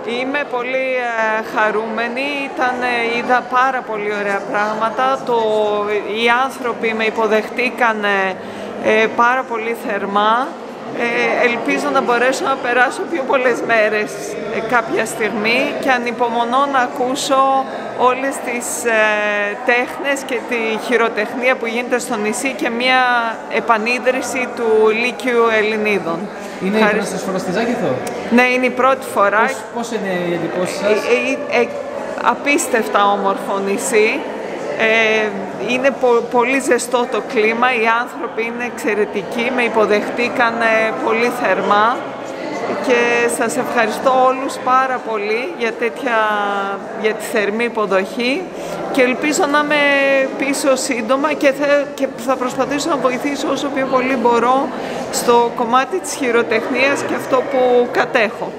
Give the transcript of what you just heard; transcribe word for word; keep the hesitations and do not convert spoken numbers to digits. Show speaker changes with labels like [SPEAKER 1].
[SPEAKER 1] Είμαι πολύ ε, χαρούμενη, Ήταν, ε, είδα πάρα πολύ ωραία πράγματα. Το, οι άνθρωποι με υποδεχτήκαν ε, πάρα πολύ θερμά. Ε, ελπίζω να μπορέσω να περάσω πιο πολλές μέρες ε, κάποια στιγμή και ανυπομονώ να ακούσω όλες τις ε, τέχνες και τη χειροτεχνία που γίνεται στο νησί και μια επανίδρυση του Λύκειου Ελληνίδων.
[SPEAKER 2] Είναι η πρώτη σας φορά στη Ζάκυνθο?
[SPEAKER 1] Ναι, είναι η πρώτη φορά.
[SPEAKER 2] Πώς, πώς είναι οι εντυπώσεις σας?
[SPEAKER 1] Ε, ε, ε, απίστευτα όμορφο νησί. Ε, είναι πο, πολύ ζεστό το κλίμα, οι άνθρωποι είναι εξαιρετικοί, με υποδεχτήκαν πολύ θερμά και σας ευχαριστώ όλους πάρα πολύ για, τέτοια, για τη θερμή υποδοχή και ελπίζω να είμαι πίσω σύντομα και θα, και θα προσπαθήσω να βοηθήσω όσο πιο πολύ μπορώ στο κομμάτι της χειροτεχνίας και αυτό που κατέχω.